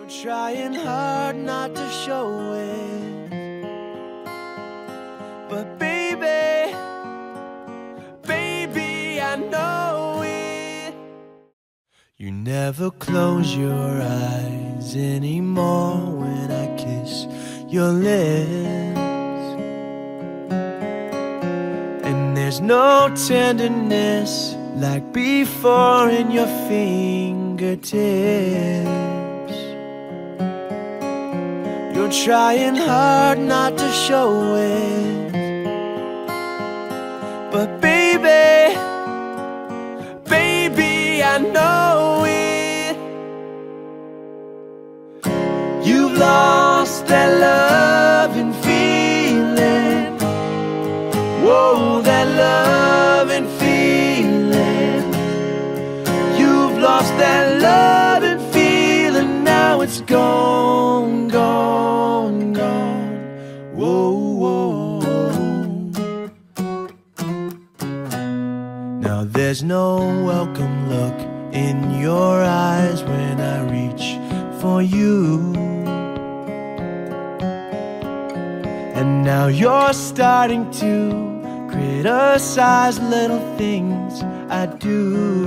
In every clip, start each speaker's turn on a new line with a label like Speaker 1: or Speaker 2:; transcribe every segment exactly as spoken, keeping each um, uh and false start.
Speaker 1: trying hard not to show it, but baby, baby, I know it. You never close your eyes anymore when I kiss your lips, and there's no tenderness like before in your fingertips. You're trying hard not to show it, but baby, baby, I know it. You've lost that loving feeling. Whoa, that loving feeling. You've lost that loving feeling. Now it's gone, gone, gone. Whoa, whoa. Now there's no welcome look in your eyes when I reach for you, and now you're starting to criticize little things I do.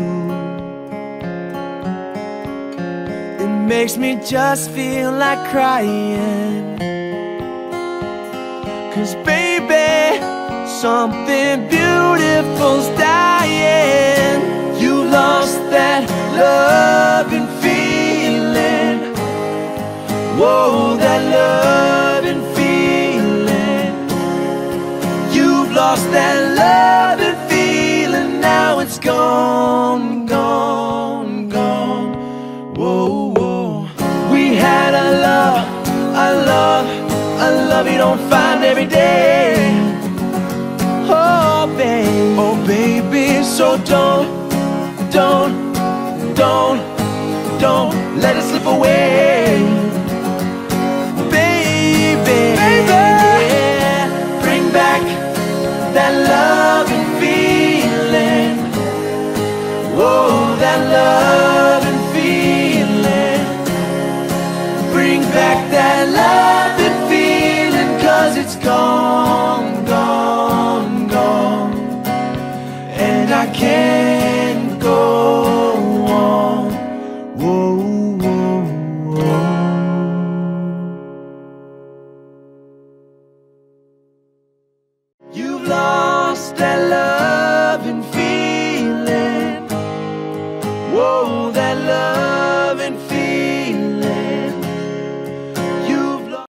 Speaker 1: It makes me just feel like crying, 'cause baby, something beautiful's dying. You lost that loving feeling. Whoa, that loving feeling. You've lost that loving feeling. Now it's gone, gone, gone. Whoa, whoa. We had a love, a love, a love you don't find every day. Oh, babe, oh, baby, so don't, don't, don't, don't let it slip away.